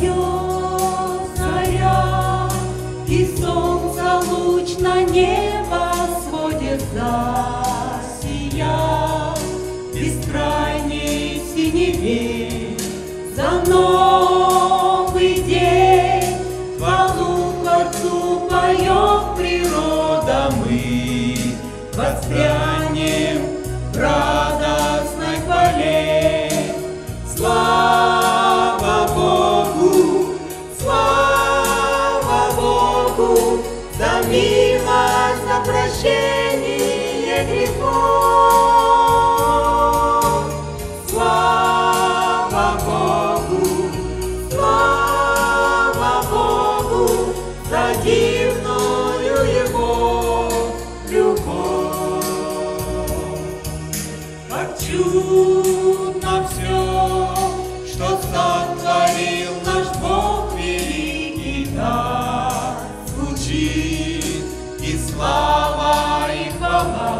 встает заря, и солнце луч на небосводе засиял. Бескрайней синеве за новый день хвалу Творцу поет природа, мы воспрянем в радостной хвале. Слава Богу, за милость, за прощение грехов. Слава Богу, за дивную Его любовь. Как чудно все, что сотворил наш Бог великий, да звучит и слава, и хвала.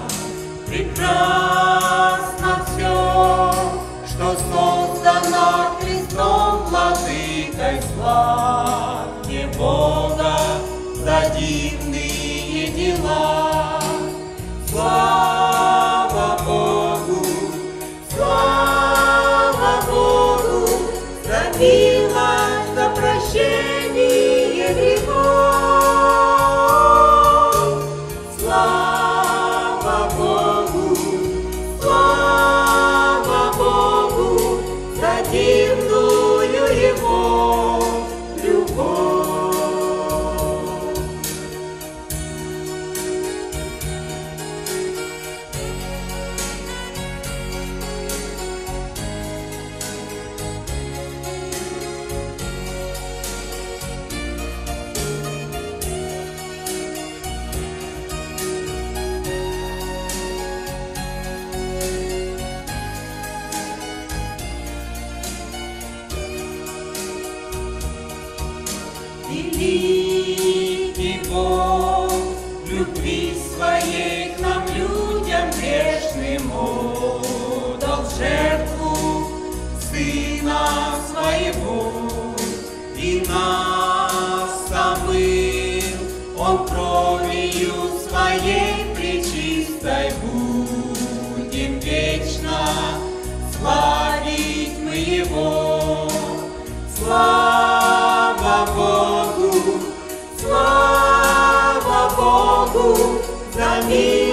Прекрасно все, что создано Христом владыкой, славьте Бога за дивные дела. Слава Богу, за милость, за прощение грехов. Слава Богу, за дивную Его любовь. Великий Бог любви своей к нам, людям грешным, отдал жертву Сына Своего, и нас омыл Он кровью Своей пречистой. Будем вечно славить мы Его. Слава Богу, за мир.